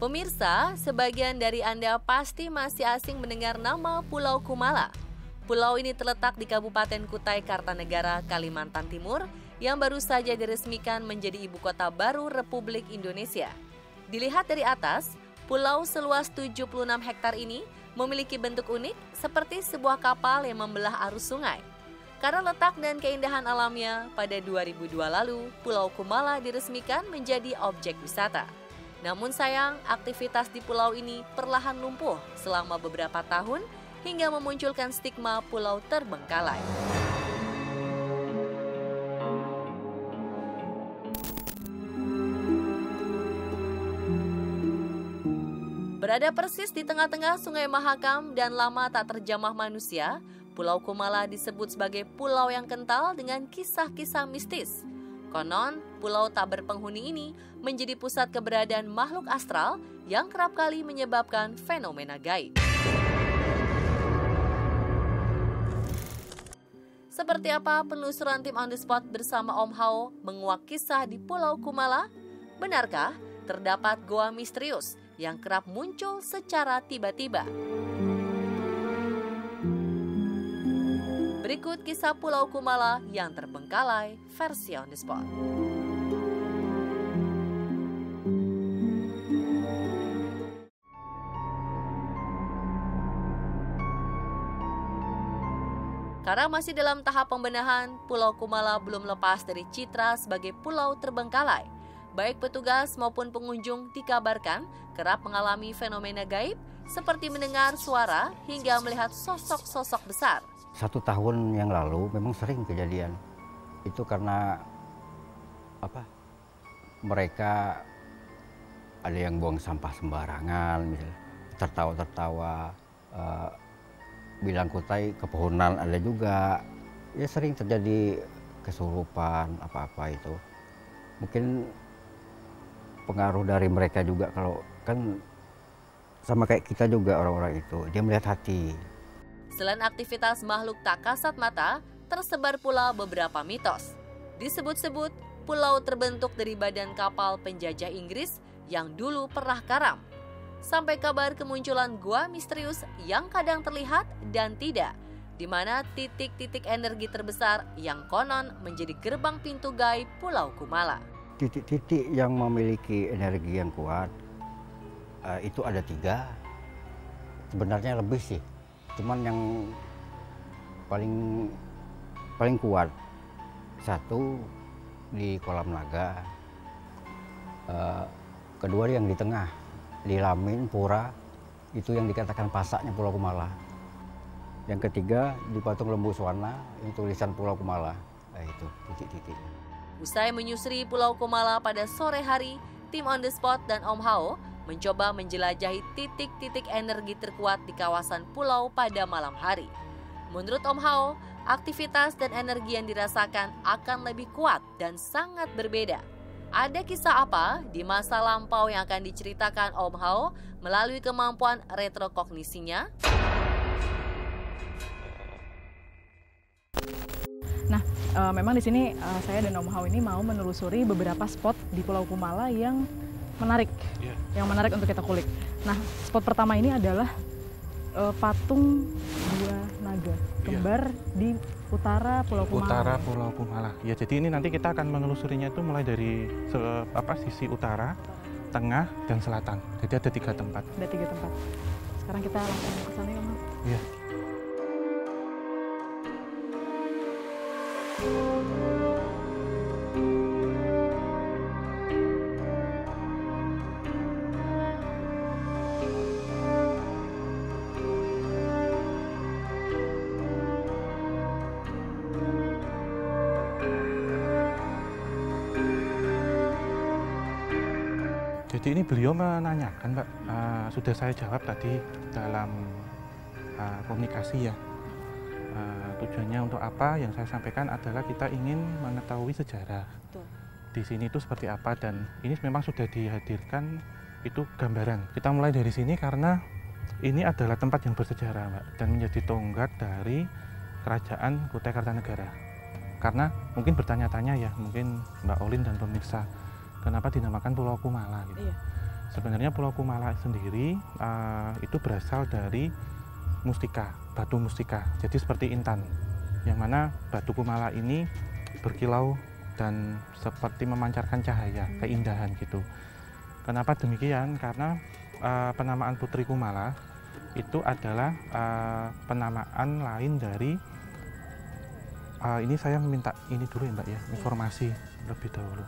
Pemirsa, sebagian dari Anda pasti masih asing mendengar nama Pulau Kumala. Pulau ini terletak di Kabupaten Kutai Kartanegara, Kalimantan Timur, yang baru saja diresmikan menjadi ibu kota baru Republik Indonesia. Dilihat dari atas, pulau seluas 76 hektar ini memiliki bentuk unik seperti sebuah kapal yang membelah arus sungai. Karena letak dan keindahan alamnya, pada 2002 lalu, Pulau Kumala diresmikan menjadi objek wisata. Namun sayang, aktivitas di pulau ini perlahan lumpuh selama beberapa tahun hingga memunculkan stigma pulau terbengkalai. Berada persis di tengah-tengah Sungai Mahakam dan lama tak terjamah manusia, Pulau Kumala disebut sebagai pulau yang kental dengan kisah-kisah mistis. Konon, pulau tak berpenghuni ini menjadi pusat keberadaan makhluk astral yang kerap kali menyebabkan fenomena gaib. Seperti apa penelusuran tim On The Spot bersama Om Hao menguak kisah di Pulau Kumala? Benarkah terdapat goa misterius yang kerap muncul secara tiba-tiba? Berikut kisah Pulau Kumala yang terbengkalai versi On The Spot. Karena masih dalam tahap pembenahan, Pulau Kumala belum lepas dari citra sebagai pulau terbengkalai. Baik petugas maupun pengunjung dikabarkan kerap mengalami fenomena gaib seperti mendengar suara hingga melihat sosok-sosok besar. 1 tahun yang lalu memang sering kejadian. Itu karena mereka ada yang buang sampah sembarangan, misalnya tertawa-tertawa, bilang Kutai kepohonan ada juga. Ya sering terjadi kesurupan apa-apa itu. Mungkin pengaruh dari mereka juga, kalau kan sama kayak kita juga orang-orang itu, dia melihat hati. Selain aktivitas makhluk tak kasat mata, tersebar pula beberapa mitos. Disebut-sebut, pulau terbentuk dari badan kapal penjajah Inggris yang dulu pernah karam. Sampai kabar kemunculan gua misterius yang kadang terlihat dan tidak, di mana titik-titik energi terbesar yang konon menjadi gerbang pintu gaib Pulau Kumala. Titik-titik yang memiliki energi yang kuat, itu ada 3. Sebenarnya lebih sih. Cuman yang paling kuat 1 di Kolam Naga, kedua yang di tengah di Lamin Pura, itu yang dikatakan pasaknya Pulau Kumala. Yang ketiga di Patung Lembu Swana, yang tulisan Pulau Kumala. Nah, itu titik-titik. Usai menyusuri Pulau Kumala pada sore hari, tim On The Spot dan Om Hao mencoba menjelajahi titik-titik energi terkuat di kawasan pulau pada malam hari. Menurut Om Hao, aktivitas dan energi yang dirasakan akan lebih kuat dan sangat berbeda. Ada kisah apa di masa lampau yang akan diceritakan Om Hao melalui kemampuan retrokognisinya? Nah, memang di sini saya dan Om Hao ini mau menelusuri beberapa spot di Pulau Kumala yang menarik, yang menarik untuk kita kulik. Nah, spot pertama ini adalah patung 2 naga kembar di utara Pulau Kumala. Utara Pulau Kumala. Ya, jadi ini nanti kita akan menelusurinya itu mulai dari sisi utara, tengah, dan selatan. Jadi ada 3 tempat. Ada 3 tempat. Sekarang kita langsung ke sana ya, Om Hao. Iya. Jadi ini beliau menanyakan, Mbak, sudah saya jawab tadi dalam komunikasi ya. Tujuannya untuk apa? Yang saya sampaikan adalah kita ingin mengetahui sejarah. Betul. Di sini itu seperti apa, dan ini memang sudah dihadirkan itu gambaran. Kita mulai dari sini karena ini adalah tempat yang bersejarah, Mbak, dan menjadi tonggak dari Kerajaan Kutai Kartanegara. Karena mungkin bertanya-tanya ya, mungkin Mbak Olin dan pemirsa, kenapa dinamakan Pulau Kumala gitu. Iya. Sebenarnya Pulau Kumala sendiri itu berasal dari mustika, batu mustika. Jadi seperti intan, yang mana batu Kumala ini berkilau dan seperti memancarkan cahaya, keindahan gitu. Kenapa demikian? Karena penamaan Putri Kumala itu adalah penamaan lain dari ini saya minta ini dulu ya Mbak ya, informasi lebih dahulu.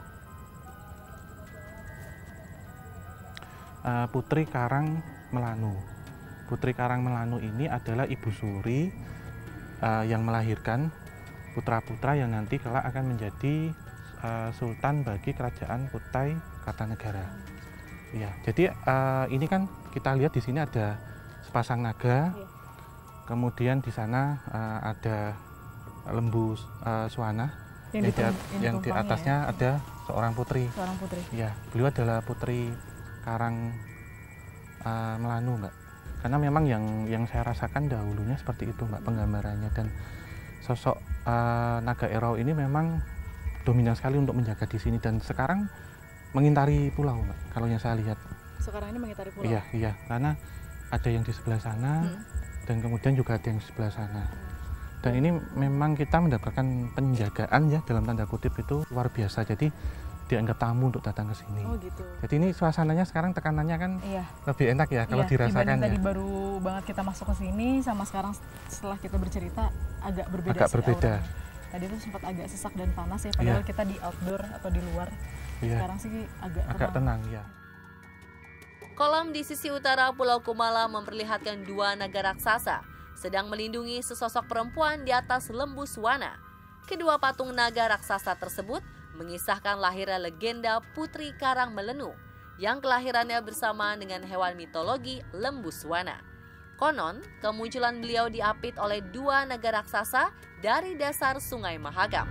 Putri Karang Melanu. Putri Karang Melanu ini adalah Ibu Suri yang melahirkan putra-putra yang nanti kelak akan menjadi sultan bagi kerajaan Kutai Kartanegara. Ya, jadi ini kan kita lihat di sini ada sepasang naga, kemudian di sana ada lembu Swana, yang di atasnya ada seorang putri. Seorang putri. Ya, beliau adalah Putri Karang Melanu, Mbak. Karena memang yang saya rasakan dahulunya seperti itu, Mbak, penggambarannya. Dan sosok naga Erau ini memang dominan sekali untuk menjaga di sini, dan sekarang mengintari pulau, Mbak, kalau yang saya lihat. Sekarang ini mengitari pulau? Iya, karena ada yang di sebelah sana, dan kemudian juga ada yang di sebelah sana. Dan ini memang kita mendapatkan penjagaan ya, dalam tanda kutip itu luar biasa. Jadi dianggap tamu untuk datang ke sini. Oh gitu. Jadi ini suasananya sekarang, tekanannya kan lebih enak ya kalau dirasakan ya. Tadi baru banget kita masuk ke sini sama sekarang setelah kita bercerita agak berbeda. Agak berbeda. Tadi itu sempat agak sesak dan panas ya, padahal kita di outdoor atau di luar. Sekarang sih agak tenang ya. Kolam di sisi utara Pulau Kumala memperlihatkan dua naga raksasa sedang melindungi sesosok perempuan di atas lembu Swana. Kedua patung naga raksasa tersebut mengisahkan lahirnya legenda Putri Karang Melenu yang kelahirannya bersamaan dengan hewan mitologi lembu Swana. Konon, kemunculan beliau diapit oleh dua naga raksasa dari dasar Sungai Mahakam.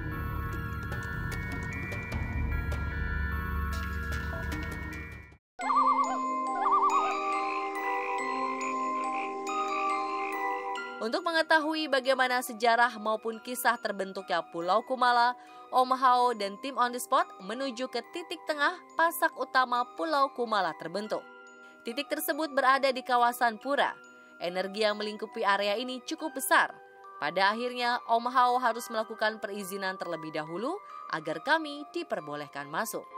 Untuk mengetahui bagaimana sejarah maupun kisah terbentuknya Pulau Kumala, Om Hao dan tim On The Spot menuju ke titik tengah pasak utama Pulau Kumala terbentuk. Titik tersebut berada di kawasan Pura. Energi yang melingkupi area ini cukup besar. Pada akhirnya, Om Hao harus melakukan perizinan terlebih dahulu agar kami diperbolehkan masuk.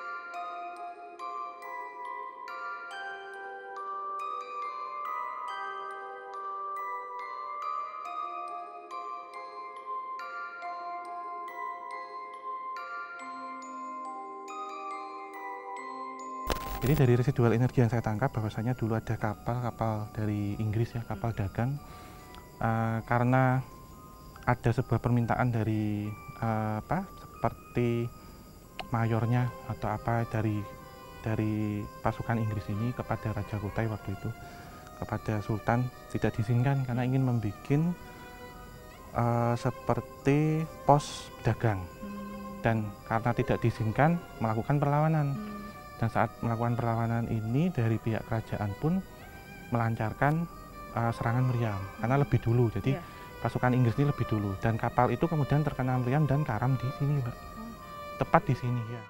Jadi dari residual energi yang saya tangkap bahwasanya dulu ada kapal dari Inggris ya, kapal dagang. Karena ada sebuah permintaan dari seperti mayornya atau apa dari pasukan Inggris ini kepada Raja Kutai waktu itu, kepada Sultan, tidak diizinkan karena ingin membuat seperti pos dagang, dan karena tidak diizinkan melakukan perlawanan. Dan saat melakukan perlawanan ini dari pihak kerajaan pun melancarkan serangan meriam karena lebih dulu. Jadi pasukan Inggris ini lebih dulu, dan kapal itu kemudian terkena meriam dan karam di sini, Mbak. Tepat di sini ya.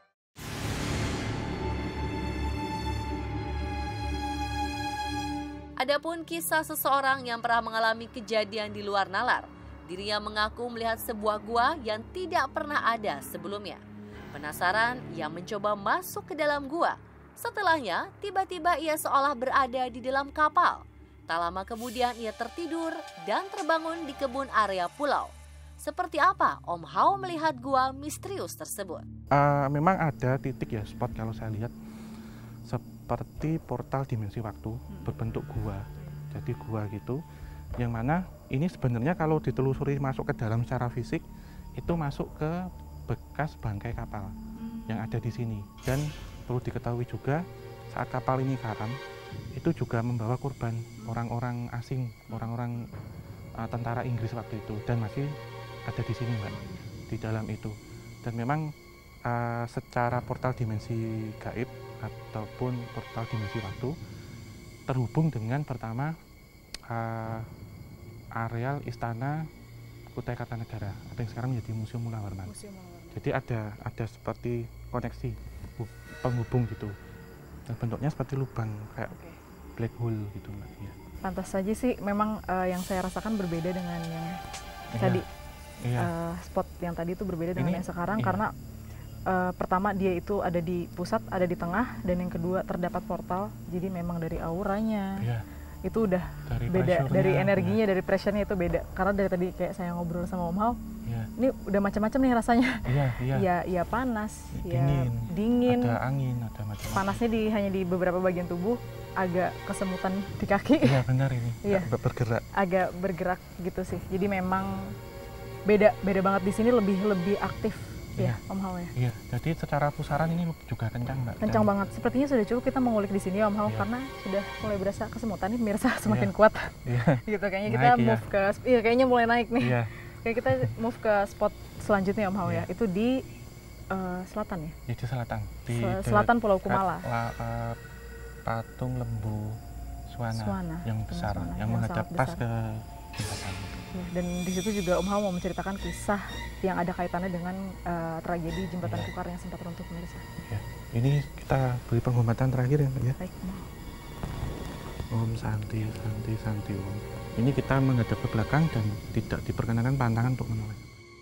Adapun kisah seseorang yang pernah mengalami kejadian di luar nalar. Dirinya mengaku melihat sebuah gua yang tidak pernah ada sebelumnya. Penasaran, ia mencoba masuk ke dalam gua. Setelahnya, tiba-tiba ia seolah berada di dalam kapal. Tak lama kemudian ia tertidur dan terbangun di kebun area pulau. Seperti apa Om Hao melihat gua misterius tersebut? Memang ada titik ya, spot kalau saya lihat seperti portal dimensi waktu berbentuk gua. Jadi gua gitu, yang mana ini sebenarnya kalau ditelusuri masuk ke dalam secara fisik itu masuk ke bekas bangkai kapal yang ada di sini. Dan perlu diketahui juga saat kapal ini karam itu juga membawa korban orang-orang asing, orang-orang tentara Inggris waktu itu, dan masih ada di sini, Mbak, di dalam itu. Dan memang secara portal dimensi gaib ataupun portal dimensi waktu terhubung dengan pertama areal istana Kutai Kartanegara atau yang sekarang menjadi Museum Mula Warman. Jadi ada seperti koneksi penghubung gitu. dan bentuknya seperti lubang kayak black hole gitu Mbak. Ya. Pantas saja sih memang yang saya rasakan berbeda dengan yang tadi. Spot yang tadi itu berbeda dengan yang sekarang karena pertama dia itu ada di pusat, ada di tengah, dan yang kedua terdapat portal. Jadi memang dari auranya itu udah dari beda, dari energinya, dari pressure-nya itu beda. Karena dari tadi kayak saya ngobrol sama Om Hao, ini udah macam-macam nih rasanya. Ya panas, dingin, ada angin, ada macam-macam. Panasnya hanya di beberapa bagian tubuh, agak kesemutan di kaki. Iya benar ini. Bergerak. Agak bergerak gitu sih. Jadi memang beda banget di sini, lebih aktif. Ya, Om Hao ya. Iya, jadi secara pusaran ini juga kencang Mbak. Kencang banget. Sepertinya sudah cukup kita mengulik di sini Om Hao karena sudah mulai berasa kesemutan nih pemirsa, semakin kuat. Gitu kayaknya kita move ke kayaknya mulai naik nih. Kayak kita move ke spot selanjutnya Om Hao ya. Itu di selatan ya? Di selatan. Di selatan Pulau Kumala. Patung lembu Swana yang besar, yang menghadap pas ke jembatan. Ya, dan di situ juga Om Hao mau menceritakan kisah yang ada kaitannya dengan tragedi jembatan Kukar yang sempat runtuh pemirsa. Ya, ini kita beri penghormatan terakhir ya Mbak ya. Baik, Om Santi Om. Ini kita menghadap ke belakang dan tidak diperkenankan pantangan untuk menoleh.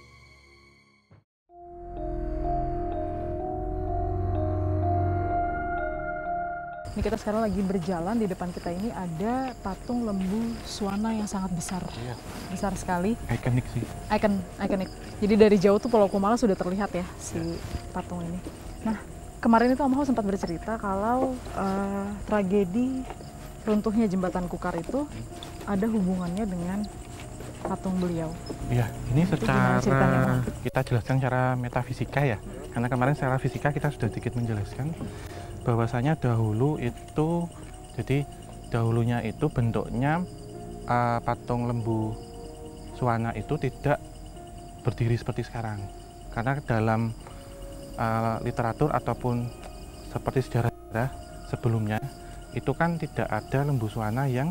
Ini kita sekarang lagi berjalan, di depan kita ini ada patung lembu Swana yang sangat besar. Besar sekali. Ikonik sih. Ikonik. Jadi dari jauh tuh Pulau Kumala sudah terlihat ya si patung ini. Nah, kemarin itu Om Hao sempat bercerita kalau tragedi runtuhnya jembatan Kukar itu ada hubungannya dengan patung beliau. Iya, ini secara kita jelaskan secara metafisika ya. Karena kemarin secara fisika kita sudah sedikit menjelaskan bahwasanya dahulu itu, jadi dahulunya itu bentuknya patung lembu Swana itu tidak berdiri seperti sekarang. Karena dalam literatur ataupun seperti sejarah sebelumnya itu kan tidak ada lembu Swana yang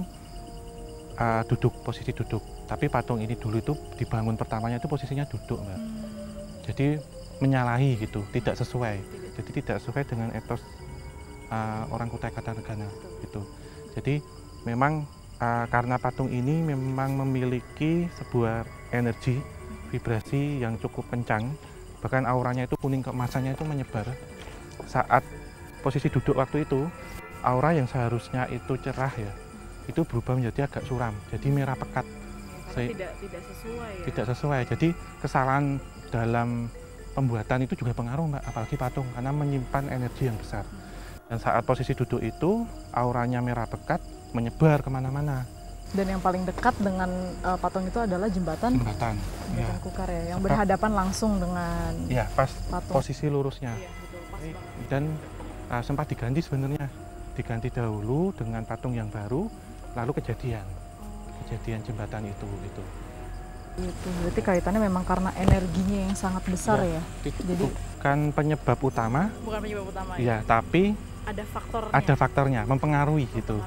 posisi duduk. Tapi patung ini dulu itu dibangun pertamanya itu posisinya duduk Mbak. Jadi menyalahi gitu, tidak sesuai. Jadi tidak sesuai dengan etos orang Kutai Kartanegara gitu. Jadi memang karena patung ini memang memiliki sebuah energi vibrasi yang cukup kencang, bahkan auranya itu kuning keemasannya itu menyebar. Saat posisi duduk waktu itu, aura yang seharusnya itu cerah ya, itu berubah menjadi agak suram, jadi merah pekat. Tidak sesuai ya? Tidak sesuai, jadi kesalahan dalam pembuatan itu juga pengaruh Mbak, apalagi patung, karena menyimpan energi yang besar. Dan saat posisi duduk itu, auranya merah pekat, menyebar kemana-mana. Dan yang paling dekat dengan patung itu adalah jembatan Kukar ya, yang berhadapan langsung dengan patung. Posisi lurusnya. Iya, betul, pas banget. Dan sempat diganti sebenarnya, diganti dahulu dengan patung yang baru, lalu kejadian jembatan itu gitu. Itu berarti kaitannya memang karena energinya yang sangat besar ya. Jadi bukan penyebab utama. Bukan penyebab utama ya. Tapi ada faktornya mempengaruhi gitu.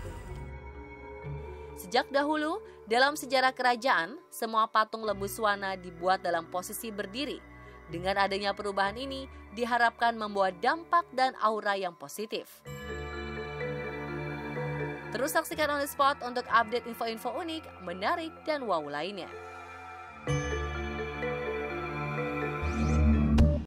Sejak dahulu, dalam sejarah kerajaan, semua patung lembu Swana dibuat dalam posisi berdiri. Dengan adanya perubahan ini, diharapkan membawa dampak dan aura yang positif. Terus saksikan On The Spot untuk update info-info unik, menarik, dan wow lainnya.